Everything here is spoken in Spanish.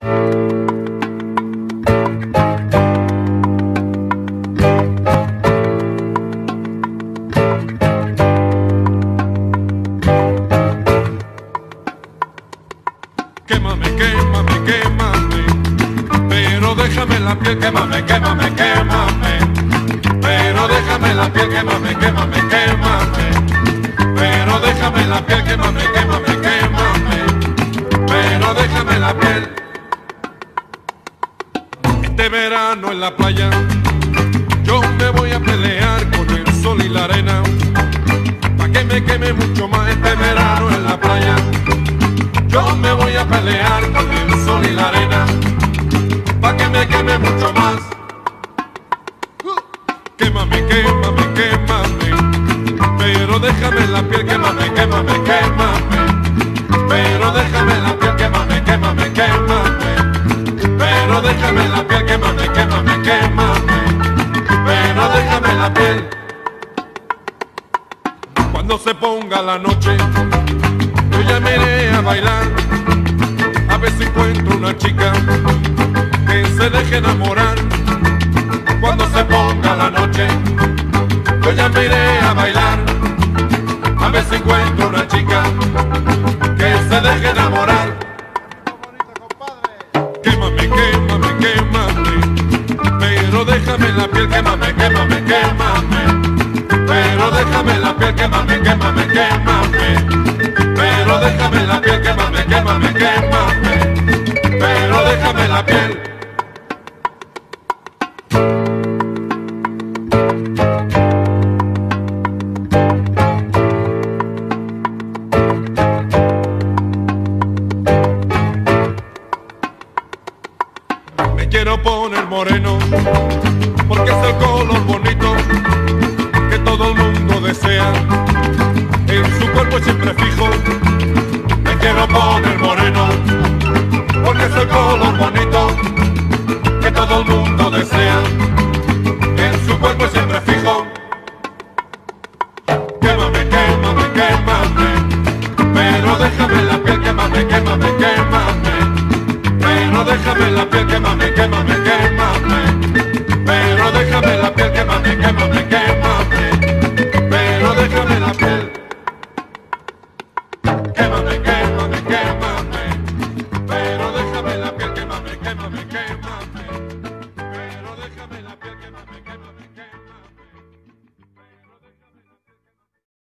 Quémame, quémame, quémame, pero déjame la piel, quémame, quémame, quémame, pero déjame la piel, quémame, quémame, quémame, pero déjame la piel, quémame, quémame, quémame, pero déjame la piel. Este verano en la playa yo me voy a pelear con el sol y la arena, pa' que me queme mucho más este verano en la playa. Yo me voy a pelear con el sol y la arena, pa' que me queme mucho más. Quémame, quémame, quémame, pero déjame la piel, quémame, quémame, quémame, pero déjame la piel, quémame, quémame, quémame, pero déjame la piel, quémame, quémame, quémame, pero déjame la piel. Cuando se ponga la noche yo ya me iré a bailar, a ver si encuentro una chica que se deje enamorar. Cuando se ponga la noche, yo ya me iré a bailar, a ver si encuentro una chica que se deje enamorar. Quémame, quémame, quémame, pero déjame la piel, quémame, quémame, quémame, pero déjame la piel, quémame, quémame, quémame, pero déjame la piel, quémame, quémame, quémame, pero déjame la piel. Me quiero poner moreno, porque es el color bonito que todo el mundo desea. En su cuerpo siempre fijo, me quiero poner moreno, porque es el color bonito que todo el mundo desea. En su cuerpo siempre fijo. Quémame, quémame, quémame, pero déjame la piel, quémame, quémame, quémame, pero déjame la piel, quémame, quémame, quémame, pero déjame la piel, quémame, quémame, quémame, pero déjame la piel. Quémame, quémame.